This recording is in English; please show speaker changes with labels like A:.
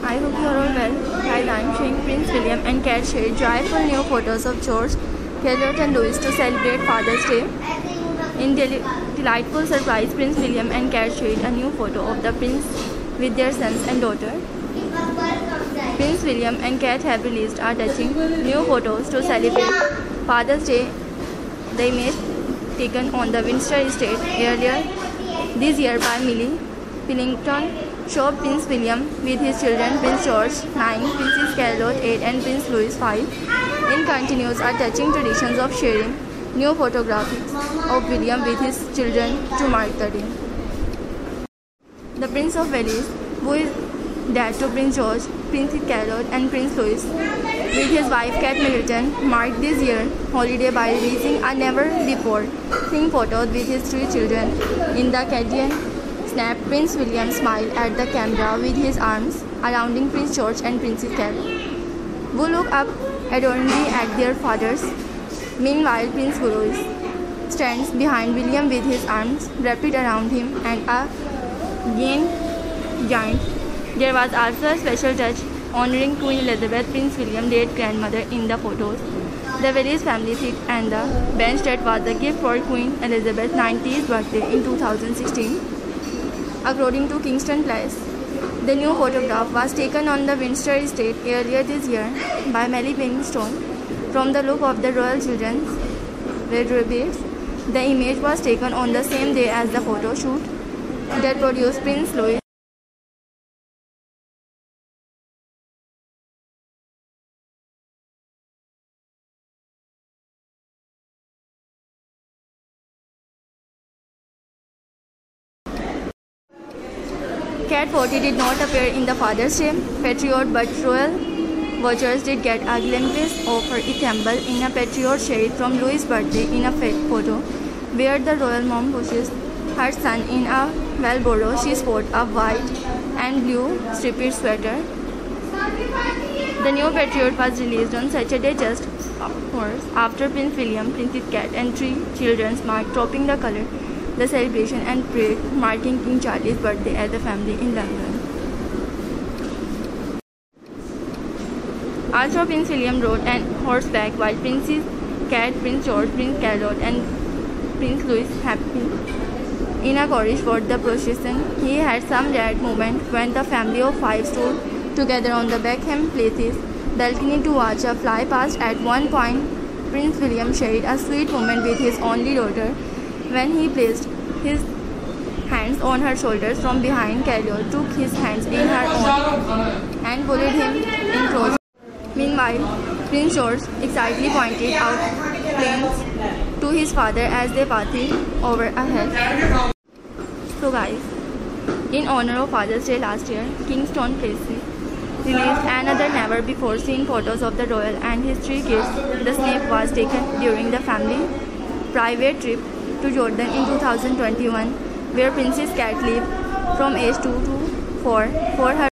A: I hope you are all well. Guys, I am showing Prince William and Kate share joyful new photos of George, Charlotte and Louis to celebrate Father's Day. In delightful surprise, Prince William and Kate shared a new photo of the prince with their sons and daughter. Prince William and Kate have released a touching new photos to celebrate Father's Day. The image taken on the Windsor estate earlier this year by Millie Pillington showed Prince William with his children Prince George 9, Princess Charlotte 8 and Prince Louis 5. In continues a touching traditions of sharing new photographs of William with his children to mark the day. The Prince of Wales, who is dad to Prince George, Princess Charlotte and Prince Louis, with his wife Kate Middleton, marked this year's holiday by releasing a never-before-seen photo with his three children. In the Canadian snap, Prince William smiled at the camera with his arms surrounding Prince George and Princess Charlotte, who look up adoringly at their fathers. Meanwhile, Prince Louis stands behind William with his arms wrapped around him and a giant. There was also a special touch honoring Queen Elizabeth, Prince William's late grandmother, in the photos. The Willis family seat and the bench that was a gift for Queen Elizabeth's 90th birthday in 2016. According to Kingston Place, the new photograph was taken on the Windsor estate earlier this year by Millie Pillington. From the look of the royal children's red rabbits, the image was taken on the same day as the photo shoot that produced Prince Louis. Cat 40 did not appear in the Father's Day Patriot, but royal watchers did get a glimpse of her Campbell in a Patriot shade from Louis' birthday in a photo, where the royal mom pushes her son in a wheelbarrow. She sports a white and blue striped sweater. The new Patriot was released on Saturday, just hours after Prince William, Princess Kate, and three children marked topping the color, the celebration and parade marking King Charles's birthday as a family in London. Also, Prince William rode on horseback while Princess Kate, Prince George, Prince Charlotte and Prince Louis happy in a carriage for the procession. He had some rare moment when the family of five stood together on the Buckingham Palace's balcony to watch a fly past. At one point, Prince William shared a sweet moment with his only daughter when he placed his hands on her shoulders from behind. Charlotte took his hands in her own and pulled him in closer. Meanwhile, Prince George excitedly pointed out planes to his father as they passed over ahead. So guys, in honor of Father's Day last year, Kingston Place released another never-before-seen photos of the royal and his three kids. The snap was taken during the family private trip to Jordan in 2021, where Princess Kate lived from age 2 to 4 for her